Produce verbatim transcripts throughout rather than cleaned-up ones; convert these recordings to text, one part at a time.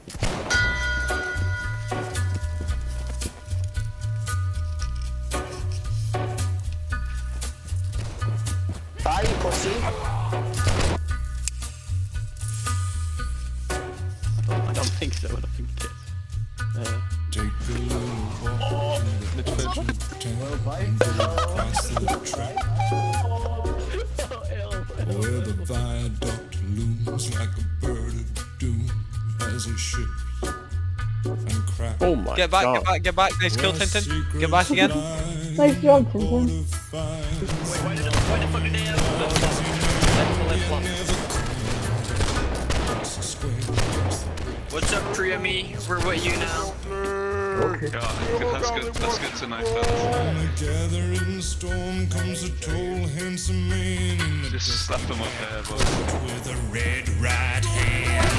Bye, you pussy. I don't, I don't think so. I don't think it is. Uh, Take the little walk oh, in the town and go across the track where the viaduct looms like a bird of doom as it shifts and cracks. oh my Get back, god. get back, get back. Nice kill, Tintin. Get back again. Nice job, Tintin. Wait, why the, why the fuck did they have the What's up, Priami? We're with you now. Okay. God, that's good. That's good to know, fellas. On a gathering storm comes a tall, handsome man in the Just slap them up there, but with a red right hand.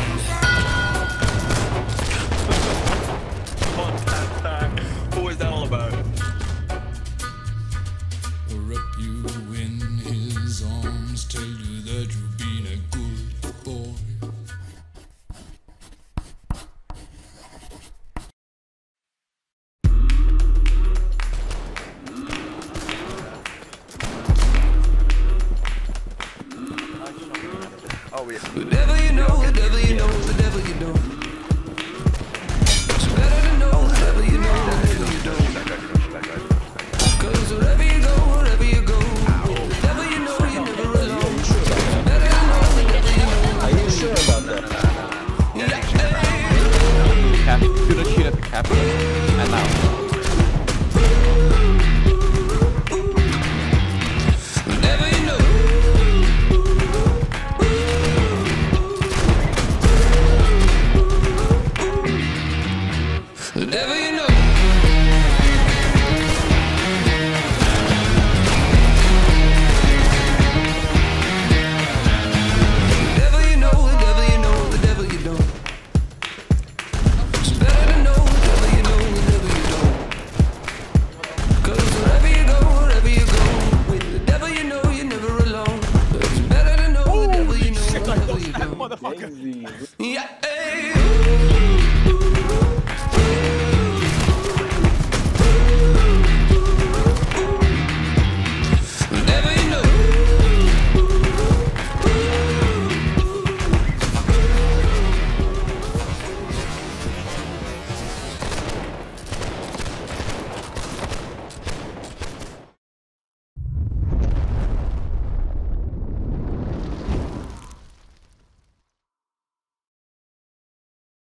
What was that all about? Wrap you in his arms, tell you that you've been a good boy. Oh, yeah. The devil you know, the devil you know, the devil you know. It's better to know the devil you know, the devil you don't. Cause wherever you go, wherever you go, the devil you know, you're never alone. It's better to know the devil you know. Are you sure about that? Cap. Should I shoot at the cap? And now. The devil you know. The devil you know. The devil you know, the devil you know, the devil you don't. It's better to know the devil you know, the devil you don't. Cause wherever you go, wherever you go, with the devil you know, you're never alone. It's better to know the devil you know, the devil you don't. Motherfucker.